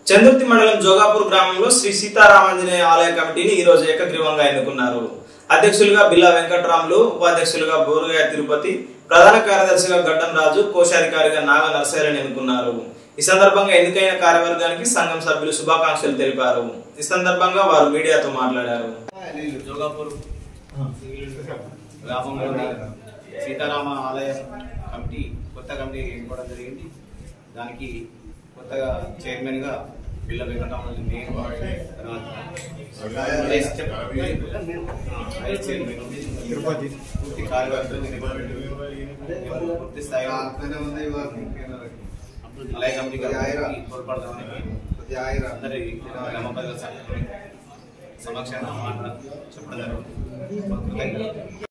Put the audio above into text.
చందుర్తి మండలం జోగాపూర్ గ్రామంలో శ్రీ సీతారామాంజనేయ ఆలయ కమిటీని ఈ రోజు ఏకగ్రీవంగా ఎన్నుకున్నారు. అధ్యక్షులుగా బిల్లా వెంకటరాములు, ఉపాధ్యక్షులుగా బోరుగాయ తిరుపతి, ప్రధాన కార్యదర్శిగా గడ్డం రాజు, కోశాధికారిగా నాగ నరసయ్యలను ఎన్నుకున్నారు. ఈ సందర్భంగా ఎన్నికైన కార్యవర్గానికి సంఘం సభ్యులు శుభాకాంక్షలు తెలిపారు. ఈ సందర్భంగా వారు మీడియాతో మాట్లాడారు. జోగాపూర్ గ్రామంలోని సీతారామ ఆలయ కమిటీ కొత్త కమిటీ ఏర్పడడం జరిగింది. దానికి కొత్తగా చైర్మన్ గా బిల్ల వెంకటరామరాజు, నేను పూర్తి కార్యవర్గం పూర్తి స్థాయిలో ఆలయ కమిటీగా తోడ్పడతామని అందరి గ్రామ ప్రజల సమక్షంగా చెప్పడం జరుగుతుంది.